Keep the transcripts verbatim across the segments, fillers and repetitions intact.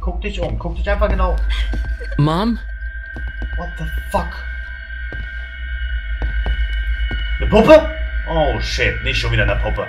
Guck dich um. Guck dich einfach genau. Mom? What the fuck? Eine Puppe? Oh shit, nicht schon wieder eine Puppe.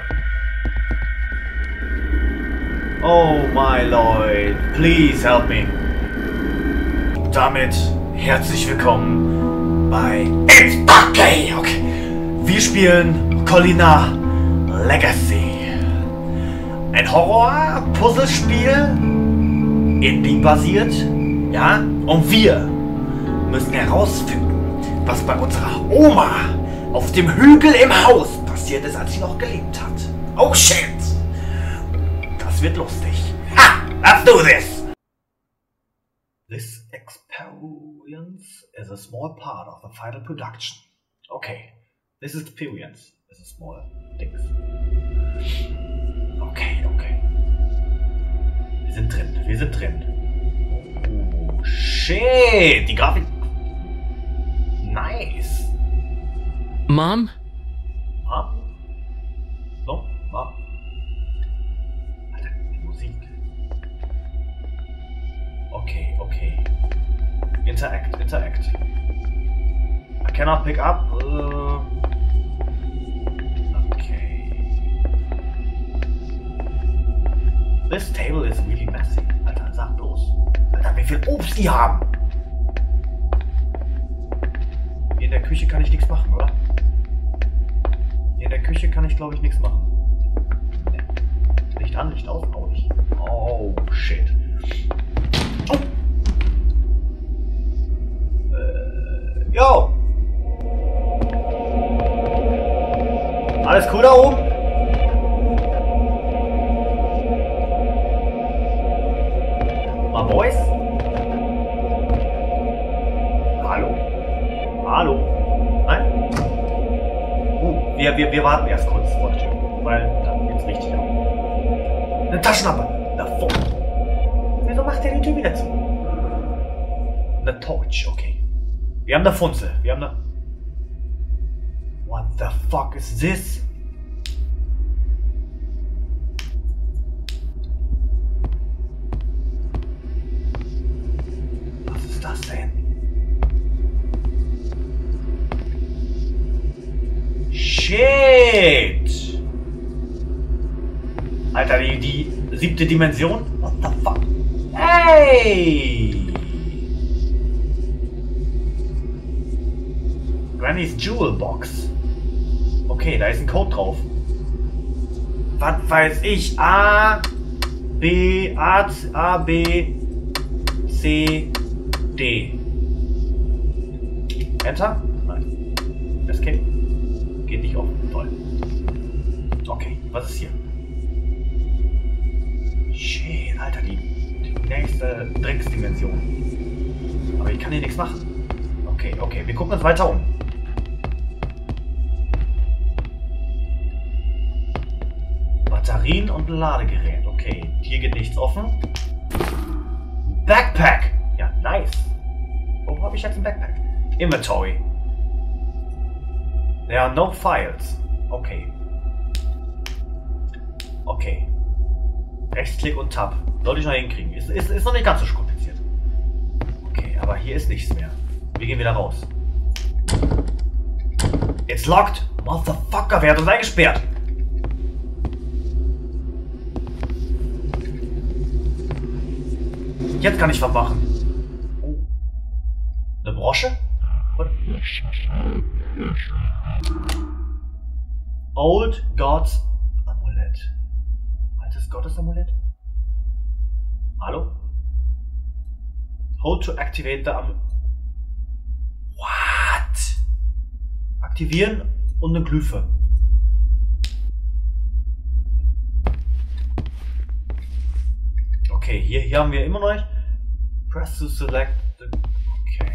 Oh my lord, please help me. Damit herzlich willkommen bei It's Okay. Okay. Wir spielen Colina Legacy. Ein Horror-Puzzlespiel, Indie-basiert, ja? Und wir müssen herausfinden, was bei unserer Oma auf dem Hügel im Haus passiert ist, als sie noch gelebt hat. Oh shit! Das wird lustig. Ha! Let's do this! This experience is a small part of the final production. Okay. This experience is a small thing. Okay, okay. Wir sind drin, wir sind drin. Oh, shit! Die Grafik... Nice! Mom? Ah? No? Ah? Alter, die Musik. Okay, okay. Interact, interact. I cannot pick up. Uh... This table is really messy. Alter, sag bloß. Alter, wie viel Obst die haben. Hier in der Küche kann ich nichts machen, oder? Hier in der Küche kann ich, glaube ich, nichts machen. Nee. Licht an, Licht aus, auch nicht. Oh, shit. Oh. Äh, yo. Alles cool da oben? Boys? Hallo? Hallo? Nein? Uh, wir, wir, wir warten erst kurz, Freundchen, weil dann geht's richtig ab. Eine Taschenlampe! Davor! Wieso macht der die Tür wieder zu? Eine Torch, okay. Wir haben eine Funzel, wir haben eine... What the fuck is this? Shit! Alter, die, die siebte Dimension? What the fuck? Hey! Granny's Jewel Box. Okay, da ist ein Code drauf. Was weiß ich? A, B, A, A, B, C, D. Enter? Nein. Escape? Geht nicht auf. Toll. Okay, was ist hier? Shit, Alter, die, die nächste Drecksdimension. Aber ich kann hier nichts machen. Okay, okay, wir gucken uns weiter um. Batterien und Ladegerät. Okay, hier geht nichts offen. Backpack! Ja, nice. Wo habe ich jetzt ein Backpack? Inventory. There are no files. Okay. Okay. Rechtsklick und Tab. Sollte ich noch hinkriegen. Ist, ist, ist noch nicht ganz so kompliziert. Okay, aber hier ist nichts mehr. Wir gehen wieder raus. It's locked. Motherfucker, wer hat uns eingesperrt? Jetzt kann ich was machen. Oh. Eine Brosche? Oder? Old God's Amulett. Altes Gottesamulett? Hallo? Hold to activate the Amulett. What? Aktivieren und eine Glyphe. Okay, hier, hier haben wir immer noch nicht. Press to select the... Okay.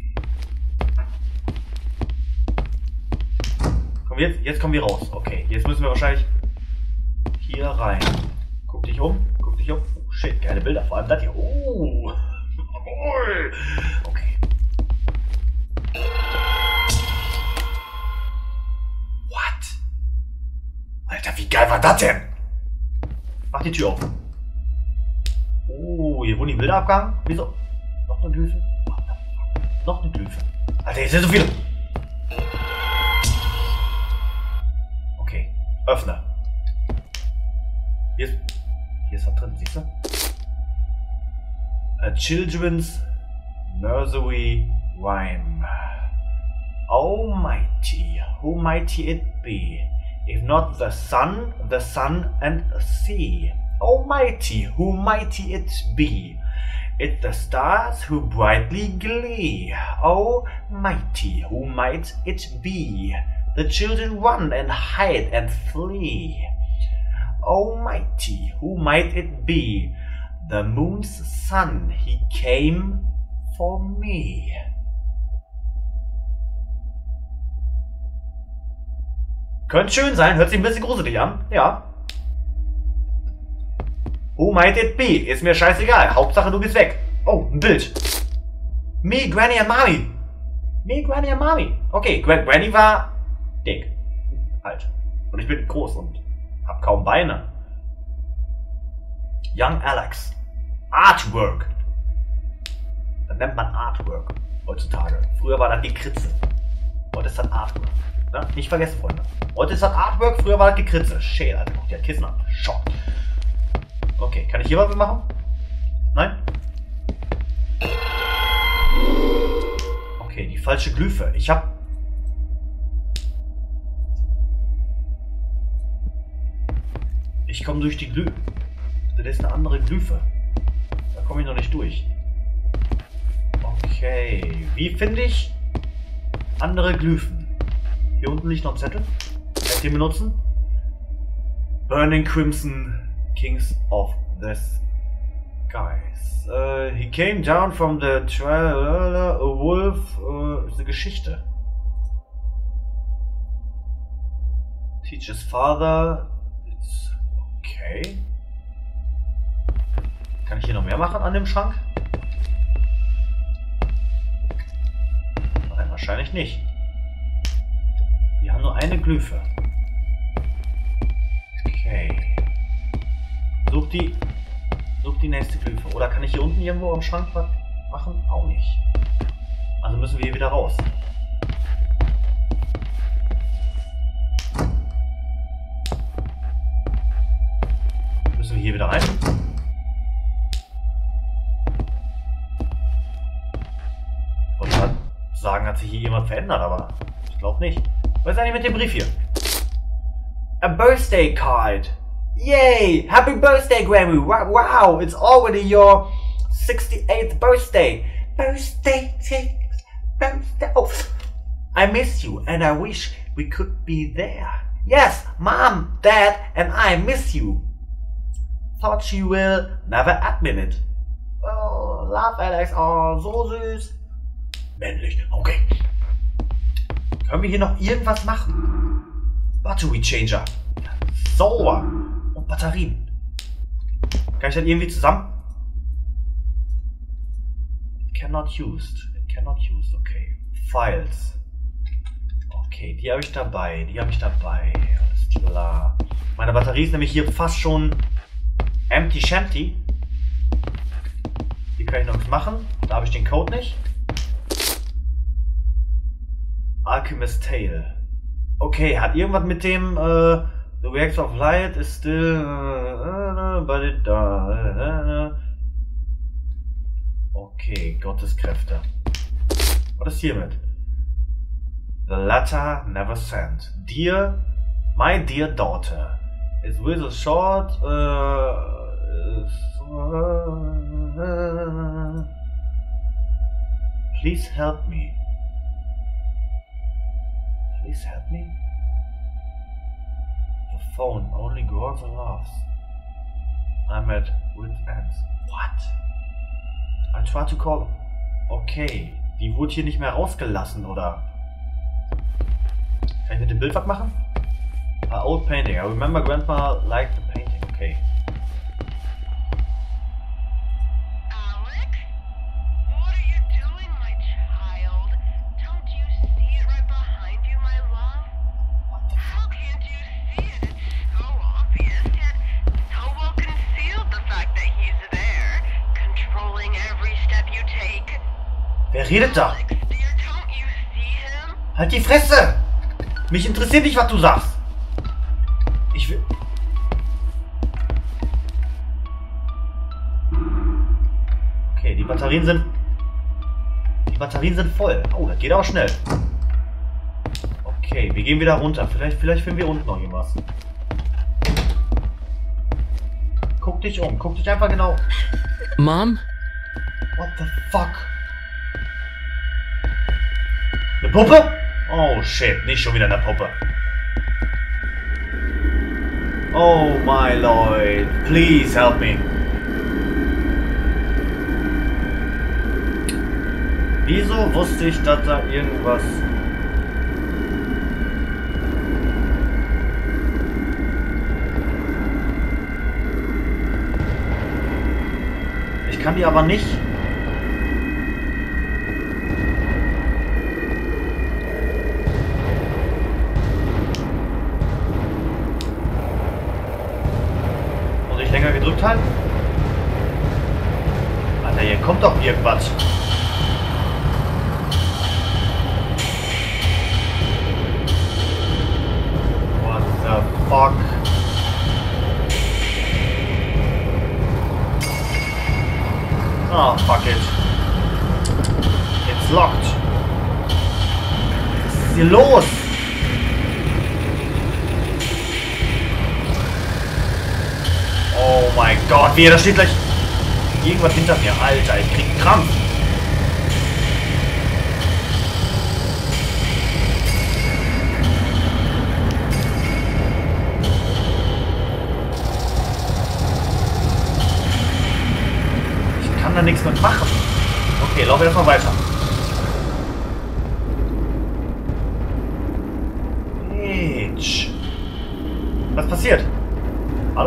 Komm, jetzt, jetzt kommen wir raus. Okay, jetzt müssen wir wahrscheinlich hier rein. Guck dich um, guck dich um. Oh shit, geile Bilder. Vor allem das hier. Oh. Okay. What? Alter, wie geil war das denn? Mach die Tür auf. Oh, hier wurden die Bilder abgehangen. Wieso? Noch eine Glyphe? Noch eine Glyphe. Alter, hier sind so viele. Okay, öffne. Hier ist, hier ist was drin, siehst du? A children's nursery rhyme. Almighty, who mighty it be? If not the sun, the sun and sea. Almighty, who mighty it be? It's the stars who brightly glee. Oh, mighty, who might it be? The children run and hide and flee. Oh, mighty, who might it be? The moon's son, he came for me. Könnte schön sein, hört sich ein bisschen gruselig an, ja. Who might it be? Ist mir scheißegal. Hauptsache du gehst weg. Oh, ein Bild. Me, Granny and Mommy. Me, Granny and Mommy. Okay, Granny war dick. Alt. Und ich bin groß und hab kaum Beine. Young Alex. Artwork. Das nennt man Artwork heutzutage. Früher war das Gekritze. Heute ist das Artwork. Ja? Nicht vergessen, Freunde. Heute ist das Artwork, früher war das Gekritze. Schäl, Alter. Guck dir das Kissen an. Schock. Okay, kann ich hier was machen? Nein? Okay, die falsche Glyphe. Ich hab... Ich komme durch die Glyphe. Das ist eine andere Glyphe. Da komme ich noch nicht durch. Okay, wie finde ich andere Glyphen? Hier unten liegt noch ein Zettel. Kann ich den benutzen? Burning Crimson, Kings of the Skies. Uh, he came down from the trail. A wolf. Uh, ist eine Geschichte. Teaches father. It's okay. Kann ich hier noch mehr machen an dem Schrank? Nein, wahrscheinlich nicht. Wir haben nur eine Glyphe. Okay. Such die, such die nächste Glyphe. Oder kann ich hier unten irgendwo am Schrank was machen? Auch nicht. Also müssen wir hier wieder raus. Müssen wir hier wieder rein? Ich wollte gerade sagen, hat sich hier jemand verändert, aber ich glaube nicht. Was ist eigentlich mit dem Brief hier? A birthday card. Yay! Happy birthday, Grammy! Wow! It's already your sixty-eighth birthday! Birthday, birthday! Oh! I miss you and I wish we could be there. Yes! Mom, Dad and I miss you! Thought she will never admit it. Oh, love Alex. Oh, so süß. Männlich. Okay. Können wir hier noch irgendwas machen? Battery Changer. Sauber. Und Batterien. Kann ich das irgendwie zusammen? It cannot used. It cannot used. Okay. Files. Okay, die habe ich dabei. Die habe ich dabei. Alles klar. Meine Batterie ist nämlich hier fast schon empty shanty. Hier kann ich noch nichts machen. Da habe ich den Code nicht. Alchemist Tale. Okay, hat irgendwas mit dem uh, The Reactor of Light is still uh, but it uh, okay, Gotteskräfte. Was ist hiermit? The letter never sent. Dear, my dear daughter, is with a short uh, uh, please help me. Please help me? The phone only grows and laughs. I'm at wit's ends. What? I tried to call. Okay, die wurde hier nicht mehr rausgelassen, oder? Kann ich mit dem Bild was machen? An old painting. I remember Grandma liked the painting. Okay. Wer redet da? Halt die Fresse! Mich interessiert nicht, was du sagst. Ich will... Okay, die Batterien sind... Die Batterien sind voll. Oh, das geht aber schnell. Okay, wir gehen wieder runter. Vielleicht, vielleicht finden wir unten noch irgendwas. Guck dich um. Guck dich einfach genau... Mom? What the fuck? Eine Puppe? Oh shit, nicht schon wieder eine Puppe. Oh my lord, please help me. Wieso wusste ich, dass da irgendwas... Ich kann die aber nicht... Muss ich länger gedrückt halten? Alter, hier kommt doch irgendwas. What the fuck? Oh, fuck it. It's locked. Was ist hier los? Oh mein Gott, wie, da steht gleich irgendwas hinter mir. Alter, ich krieg einen Krampf. Ich kann da nichts mit machen. Okay, laufe erstmal weiter. Mensch. Was passiert? Hallo?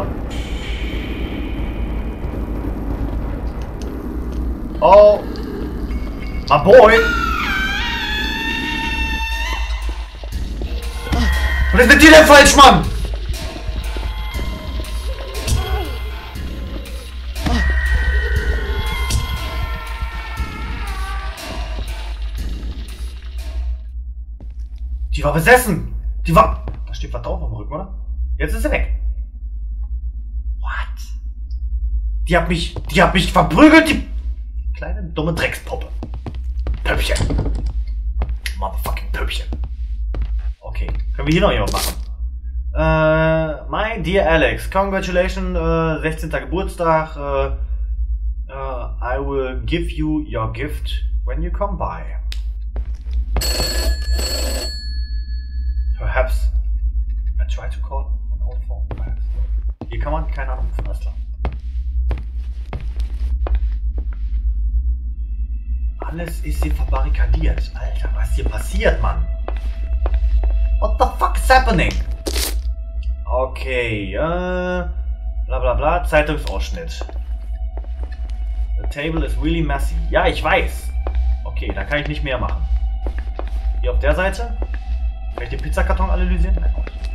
Oh, my boy. Was ist mit dir denn falsch, Mann? Die war besessen. Die war... Da steht was drauf am Rücken, oder? Jetzt ist sie weg. What? Die hat mich... Die hat mich verprügelt, die... Kleine, dumme Dreckspuppe. Pöppchen. Motherfucking Pöppchen. Okay, können wir hier noch jemand machen? Äh, my dear Alex, congratulations, äh, sechzehnter Geburtstag. Äh, äh, I will give you your gift when you come by. Perhaps I try to call an old phone. Perhaps. Hier kann man keine Ahnung, alles klar. Alles ist hier verbarrikadiert. Alter, was hier passiert, Mann? What the fuck is happening? Okay, äh... bla bla bla, Zeitungsausschnitt. The table is really messy. Ja, ich weiß. Okay, da kann ich nicht mehr machen. Hier auf der Seite. Kann ich den Pizzakarton analysieren? Nein, auch nicht.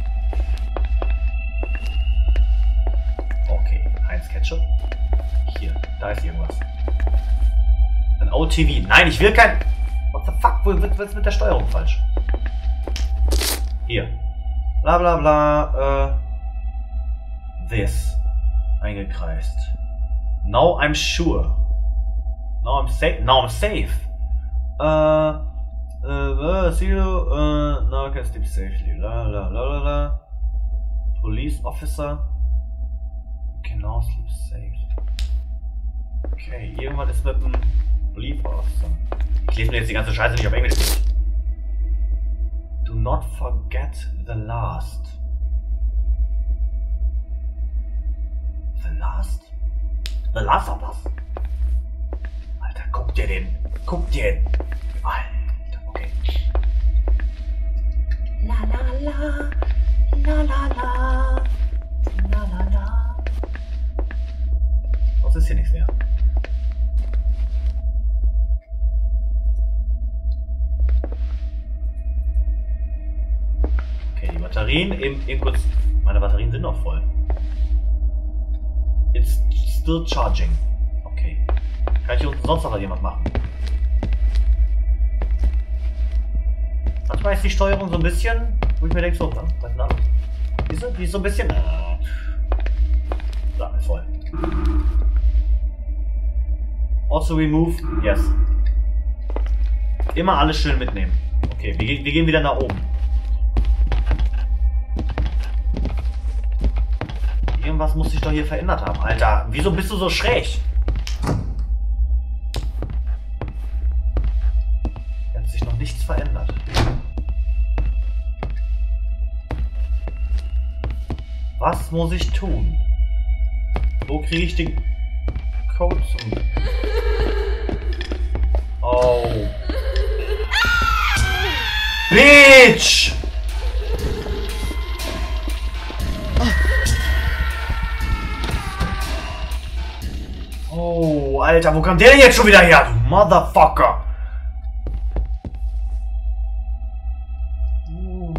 Okay, Heinz Ketchup. Hier, da ist irgendwas. Ein O T V. Nein, ich will kein... What the fuck? Wo wird es mit der Steuerung falsch? Hier. Bla bla bla. Äh. This. Eingekreist. Now I'm sure. Now I'm safe. Now I'm safe. Äh. Uh, see you, uh, now I can sleep safely. La la la la la. Police officer. You can now sleep safe. Okay, irgendwas ist mit dem Police officer. Ich lese mir jetzt die ganze Scheiße nicht auf Englisch durch. Do not forget the last. The last? The last of us? Alter, guck dir den. Guck dir den. Alter. La la la, la la la, la la la. Was ist hier nichts mehr? Okay, die Batterien, eben, eben kurz. Meine Batterien sind noch voll. It's still charging. Okay. Kann ich hier unten sonst noch jemand machen? Manchmal ist die Steuerung so ein bisschen, wo ich mir denke, so, was ist denn da? Siehst du, die ist so ein bisschen... Äh, da, ist voll. Also remove, yes. Immer alles schön mitnehmen. Okay, wir, wir gehen wieder nach oben. Irgendwas muss sich doch hier verändert haben. Alter, wieso bist du so schräg? Hier hat sich noch nichts verändert. Was muss ich tun? Wo kriege ich den Code zum... Oh. Bitch! Oh, Alter, wo kommt der denn jetzt schon wieder her, du Motherfucker? Uh.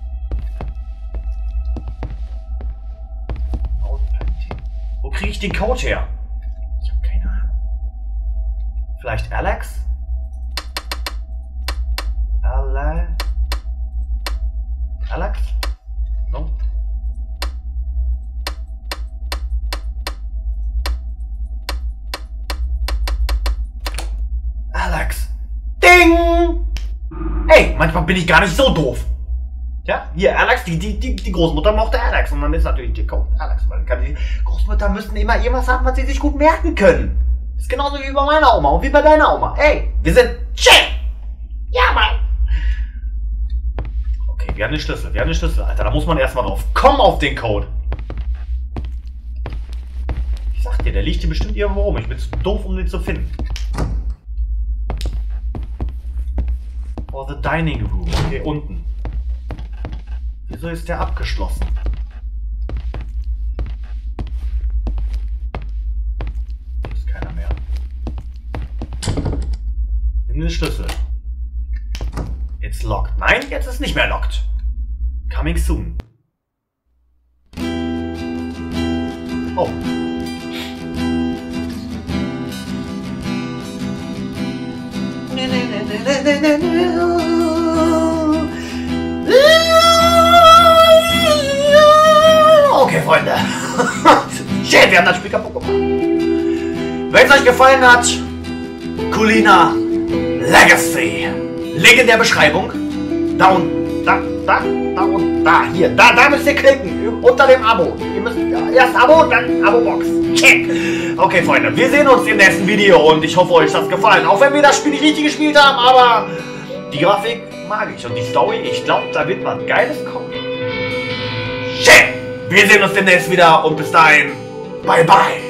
Wo kriege ich den Code her? Ich habe keine Ahnung. Vielleicht Alex? Ale Alex? No? Alex. Ding! Hey, manchmal bin ich gar nicht so doof. Ja, hier, Alex, die, die, die, die Großmutter mochte Alex. Und dann ist natürlich die Code Alex. Weil die Großmutter müssten immer irgendwas haben, was sie sich gut merken können. Das ist genauso wie bei meiner Oma und wie bei deiner Oma. Hey, wir sind chill! Ja, Mann! Okay, wir haben den Schlüssel, wir haben den Schlüssel, Alter. Da muss man erstmal drauf. Komm auf den Code! Ich sag dir, der liegt hier bestimmt irgendwo rum. Ich bin zu doof, um den zu finden. For the dining room. Okay, unten. Wieso ist der abgeschlossen? Hier ist keiner mehr. Nimm den Schlüssel. It's locked. Nein, jetzt ist nicht mehr locked. Coming soon. Oh. Okay, Freunde. Shit, wir haben das Spiel kaputt gemacht. Wenn es euch gefallen hat, Culina Legacy. Link in der Beschreibung. Da und da, da, da und da. Hier, da, da müsst ihr klicken. Unter dem Abo. Ihr müsst ja, erst Abo, dann Abo-Box. Check. Okay, Freunde, wir sehen uns im nächsten Video und ich hoffe, euch hat es gefallen. Auch wenn wir das Spiel nicht richtig gespielt haben, aber die Grafik mag ich und die Story, ich glaube, da wird was Geiles kommen. Check. Wir sehen uns demnächst wieder und bis dahin, bye bye.